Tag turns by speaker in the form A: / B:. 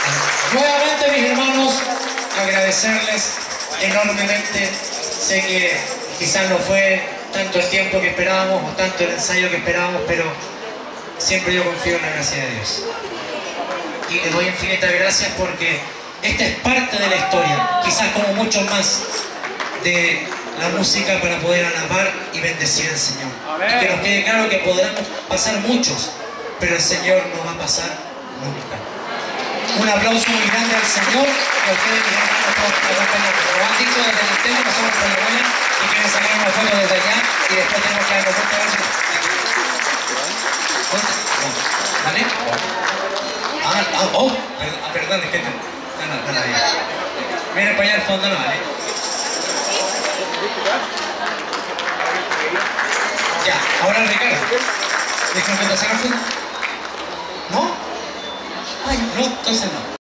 A: Nuevamente, mis hermanos, agradecerles enormemente. Sé que quizás no fue tanto el tiempo que esperábamos o tanto el ensayo que esperábamos, pero siempre yo confío en la gracia de Dios. Y les doy infinitas gracias porque esta es parte de la historia, quizás como mucho más, de la música para poder alabar y bendecir al Señor. Y que nos quede claro que podrán pasar muchos, pero el Señor no va a pasar nunca. Un aplauso muy grande al Señor y a ustedes, mis hermanos, por acompañarnos. Como han dicho desde el tema, pasamos por la buena y quieren sacar una foto desde allá y después tenemos que darnos cuenta de eso. ¿Vale? Perdón, es que no, bien. Miren para allá al fondo, no vale. Ya, ahora Ricardo. ¿Dijeron que te sacan foto? ¿No? Ay, no, entonces no.